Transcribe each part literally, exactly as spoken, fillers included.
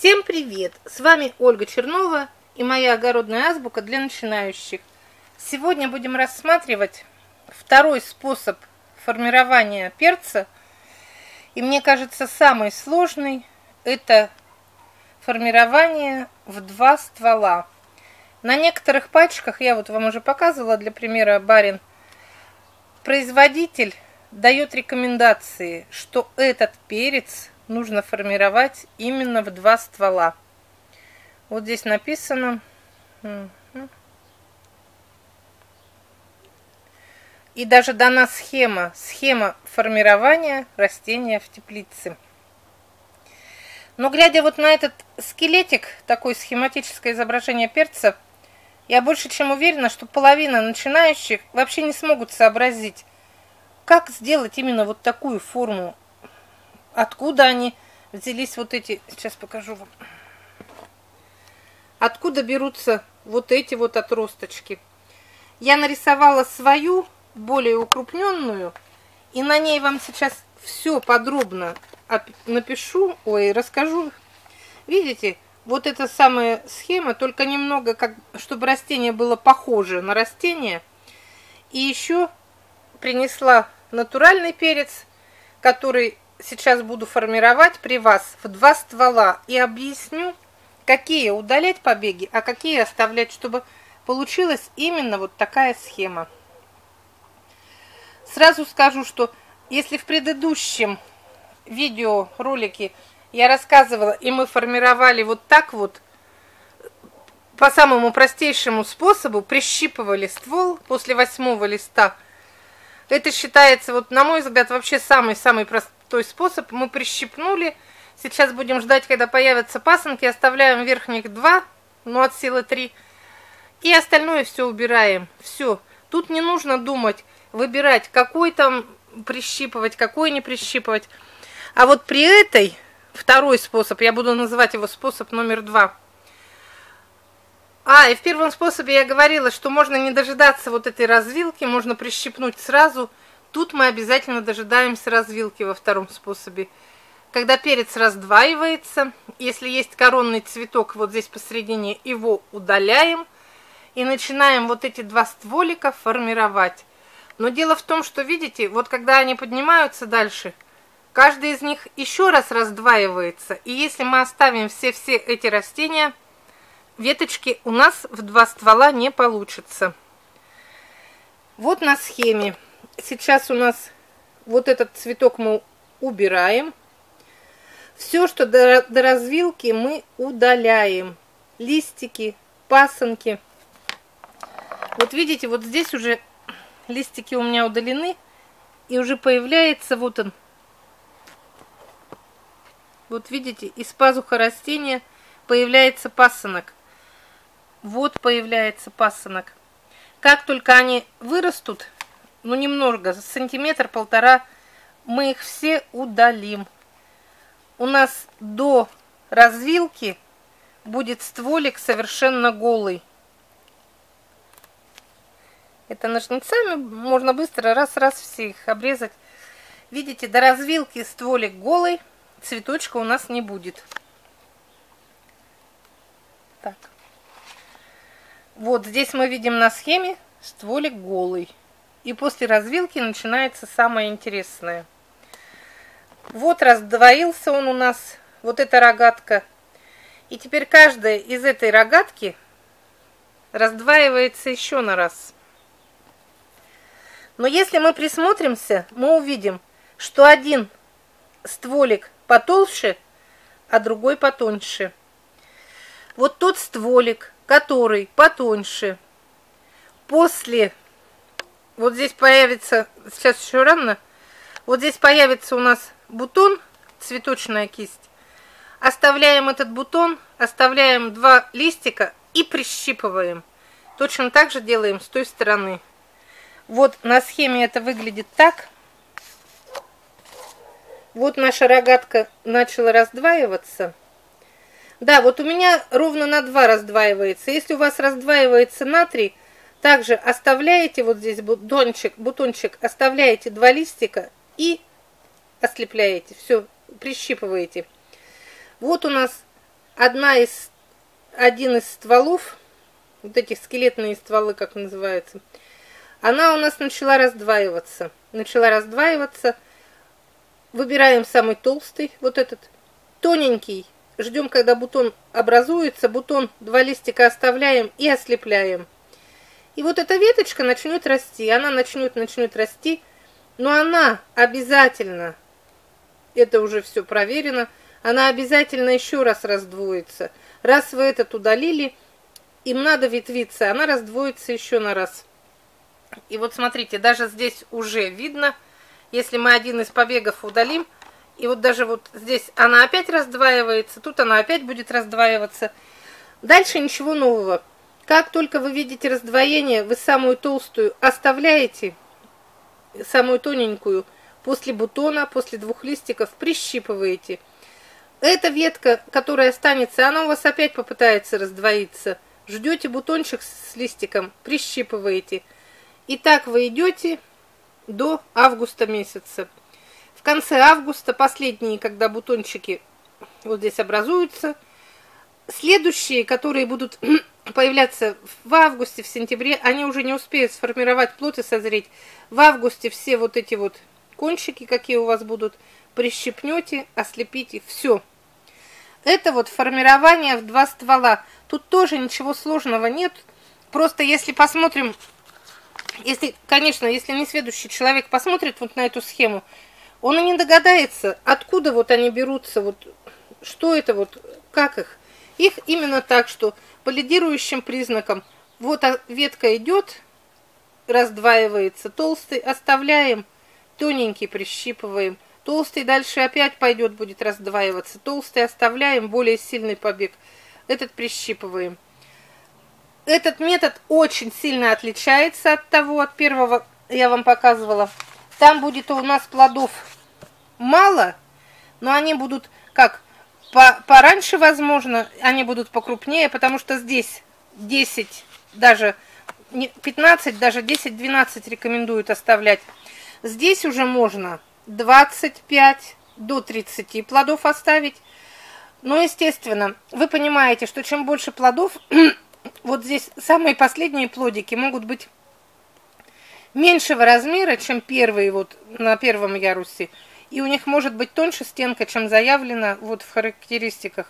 Всем привет! С вами Ольга Чернова и моя огородная азбука для начинающих. Сегодня будем рассматривать второй способ формирования перца. И мне кажется, самый сложный – это формирование в два ствола. На некоторых пачках, я вот вам уже показывала, для примера Барин, производитель дает рекомендации, что этот перец нужно формировать именно в два ствола. Вот здесь написано. И даже дана схема, схема формирования растения в теплице. Но глядя вот на этот скелетик, такое схематическое изображение перца, я больше чем уверена, что половина начинающих вообще не смогут сообразить, как сделать именно вот такую форму. Откуда они взялись вот эти, сейчас покажу вам, откуда берутся вот эти вот отросточки. Я нарисовала свою, более укрупненную, и на ней вам сейчас все подробно напишу, ой, расскажу. Видите, вот эта самая схема, только немного, как, чтобы растение было похоже на растение. И еще принесла натуральный перец, который сейчас буду формировать при вас в два ствола, и объясню, какие удалять побеги, а какие оставлять, чтобы получилась именно вот такая схема. Сразу скажу, что если в предыдущем видеоролике я рассказывала, и мы формировали вот так вот, по самому простейшему способу, прищипывали ствол после восьмого листа, это считается, вот на мой взгляд, вообще самый-самый простой способ. Мы прищипнули. Сейчас будем ждать, когда появятся пасынки. Оставляем верхних два, ну от силы три. И остальное все убираем. Все. Тут не нужно думать, выбирать, какой там прищипывать, какой не прищипывать. А вот при этой, второй способ, я буду называть его способ номер два. А, и в первом способе я говорила, что можно не дожидаться вот этой развилки, можно прищипнуть сразу. Тут мы обязательно дожидаемся развилки во втором способе. Когда перец раздваивается, если есть коронный цветок вот здесь посередине, его удаляем и начинаем вот эти два стволика формировать. Но дело в том, что, видите, вот когда они поднимаются дальше, каждый из них еще раз раздваивается. И если мы оставим все-все эти растения, веточки у нас в два ствола не получится. Вот на схеме. Сейчас у нас вот этот цветок мы убираем. Все, что до, до развилки, мы удаляем. Листики, пасынки. Вот видите, вот здесь уже листики у меня удалены. И уже появляется вот он. Вот видите, из пазуха растения появляется пасынок. Вот появляется пасынок. Как только они вырастут, ну немного, сантиметр-полтора, мы их все удалим. У нас до развилки будет стволик совершенно голый. Это ножницами можно быстро раз-раз все их обрезать. Видите, до развилки стволик голый, цветочка у нас не будет. Так. Вот здесь мы видим на схеме стволик голый. И после развилки начинается самое интересное. Вот раздвоился он у нас, вот эта рогатка. И теперь каждая из этой рогатки раздваивается еще на раз. Но если мы присмотримся, мы увидим, что один стволик потолще, а другой потоньше. Вот тот стволик, который потоньше, после, вот здесь появится, сейчас еще рано, вот здесь появится у нас бутон, цветочная кисть. Оставляем этот бутон, оставляем два листика и прищипываем. Точно так же делаем с той стороны. Вот на схеме это выглядит так. Вот наша рогатка начала раздваиваться. Да, вот у меня ровно на два раздваивается. Если у вас раздваивается на три, также оставляете вот здесь бутончик, бутончик, оставляете два листика и ослепляете. Все, прищипываете. Вот у нас одна из, один из стволов, вот этих скелетные стволы, как называется, она у нас начала раздваиваться. Начала раздваиваться. Выбираем самый толстый, вот этот тоненький. Ждем, когда бутон образуется. Бутон, два листика оставляем и ослепляем. И вот эта веточка начнет расти. Она начнет, начнет расти. Но она обязательно, это уже все проверено, она обязательно еще раз раздвоится. Раз вы этот удалили, им надо ветвиться, она раздвоится еще на раз. И вот смотрите, даже здесь уже видно, если мы один из побегов удалим, и вот даже вот здесь она опять раздваивается, тут она опять будет раздваиваться. Дальше ничего нового. Как только вы видите раздвоение, вы самую толстую оставляете, самую тоненькую, после бутона, после двух листиков прищипываете. Эта ветка, которая останется, она у вас опять попытается раздвоиться. Ждете бутончик с листиком, прищипываете. И так вы идете до августа месяца. В конце августа, последние, когда бутончики вот здесь образуются, следующие, которые будут появляться в августе, в сентябре, они уже не успеют сформировать плод и созреть. В августе все вот эти вот кончики, какие у вас будут, прищипнете, ослепите, все. Это вот формирование в два ствола. Тут тоже ничего сложного нет. Просто если посмотрим, если, конечно, если несведущий человек посмотрит вот на эту схему, он и не догадается, откуда вот они берутся, вот что это вот, как их. Их именно так, что по лидирующим признакам вот ветка идет, раздваивается, толстый оставляем, тоненький прищипываем, толстый дальше опять пойдет, будет раздваиваться, толстый оставляем, более сильный побег, этот прищипываем. Этот метод очень сильно отличается от того, от первого я вам показывала. Там будет у нас плодов мало, но они будут как по, пораньше, возможно, они будут покрупнее, потому что здесь десять, даже пятнадцать, даже десять-двенадцать рекомендуют оставлять. Здесь уже можно двадцать пять до тридцати плодов оставить. Но, естественно, вы понимаете, что чем больше плодов, вот здесь самые последние плодики могут быть меньшего размера, чем первые вот на первом ярусе. И у них может быть тоньше стенка, чем заявлено вот в характеристиках.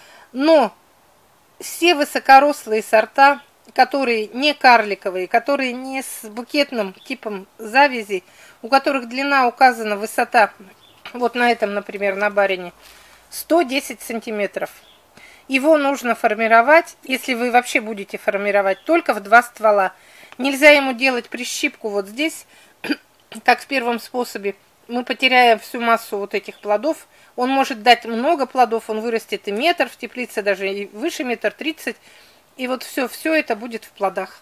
Но все высокорослые сорта, которые не карликовые, которые не с букетным типом завязи, у которых длина указана, высота, вот на этом, например, на барине, сто десять сантиметров. Его нужно формировать, если вы вообще будете формировать, только в два ствола. Нельзя ему делать прищипку вот здесь, как в первом способе. Мы потеряем всю массу вот этих плодов. Он может дать много плодов, он вырастет и метр в теплице, даже и выше метр тридцать. И вот все, все это будет в плодах.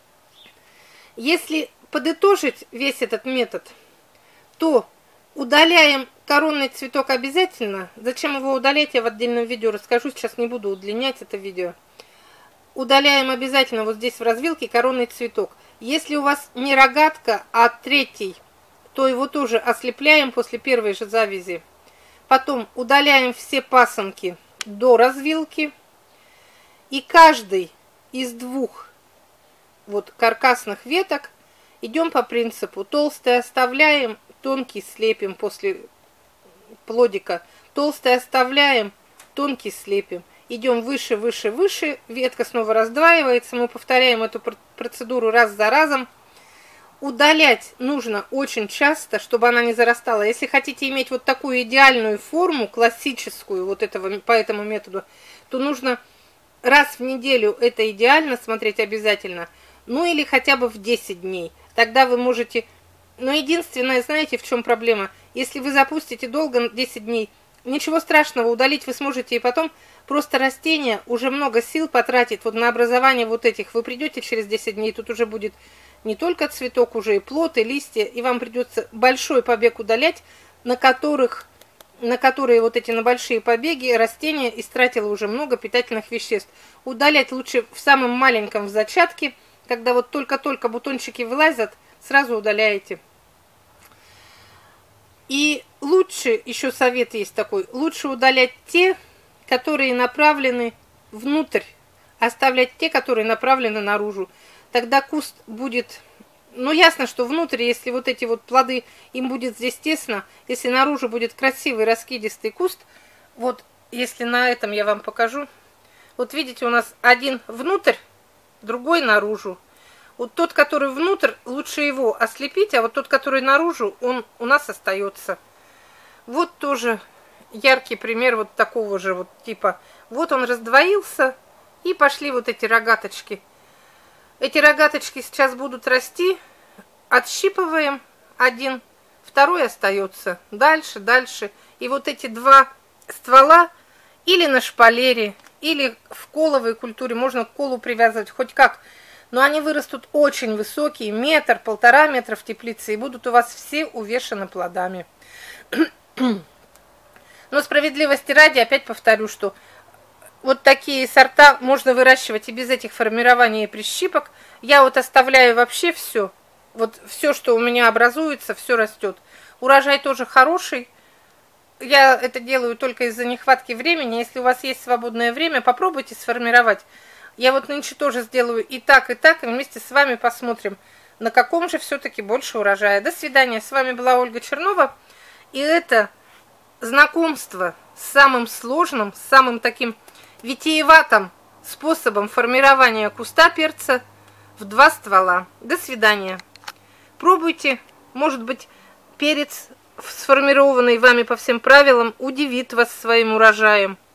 Если подытожить весь этот метод, то удаляем коронный цветок обязательно. Зачем его удалять, я в отдельном видео расскажу. Сейчас не буду удлинять это видео. Удаляем обязательно вот здесь в развилке коронный цветок. Если у вас не рогатка, а третий, то его тоже ослепляем после первой же завязи. Потом удаляем все пасынки до развилки. И каждый из двух вот каркасных веток идем по принципу: толстый оставляем, тонкий слепим после плодика, толстый оставляем, тонкий слепим. Идем выше, выше, выше, ветка снова раздваивается, мы повторяем эту процедуру раз за разом. Удалять нужно очень часто, чтобы она не зарастала. Если хотите иметь вот такую идеальную форму, классическую, вот этого, по этому методу, то нужно раз в неделю, это идеально, смотреть обязательно, ну или хотя бы в десять дней. Тогда вы можете... Но единственное, знаете, в чем проблема? Если вы запустите долго, десять дней, ничего страшного, удалить вы сможете, и потом просто растение уже много сил потратит вот на образование вот этих. Вы придете через десять дней, тут уже будет не только цветок, уже и плод, и листья, и вам придется большой побег удалять, на которых, на которые вот эти на большие побеги растение истратило уже много питательных веществ. Удалять лучше в самом маленьком, в зачатке, когда вот только-только бутончики вылазят, сразу удаляете. И лучше, еще совет есть такой, лучше удалять те, которые направлены внутрь, оставлять те, которые направлены наружу. Тогда куст будет, ну ясно, что внутрь, если вот эти вот плоды, им будет здесь тесно, если наружу будет красивый раскидистый куст, вот если на этом я вам покажу, вот видите, у нас один внутрь, другой наружу. Вот тот, который внутрь, лучше его ослепить, а вот тот, который наружу, он у нас остается. Вот тоже яркий пример вот такого же вот типа. Вот он раздвоился, и пошли вот эти рогаточки. Эти рогаточки сейчас будут расти, отщипываем один, второй остается. Дальше, дальше. И вот эти два ствола или на шпалере, или в коловой культуре, можно к колу привязывать хоть как, но они вырастут очень высокие, метр, полтора метра в теплице, и будут у вас все увешаны плодами. Но справедливости ради, опять повторю, что вот такие сорта можно выращивать и без этих формирований и прищипок. Я вот оставляю вообще все, вот все, что у меня образуется, все растет. Урожай тоже хороший. Я это делаю только из-за нехватки времени. Если у вас есть свободное время, попробуйте сформировать. Я вот нынче тоже сделаю и так, и так, и вместе с вами посмотрим, на каком же все-таки больше урожая. До свидания. С вами была Ольга Чернова. И это знакомство с самым сложным, с самым таким витиеватым способом формирования куста перца в два ствола. До свидания. Пробуйте. Может быть, перец, сформированный вами по всем правилам, удивит вас своим урожаем.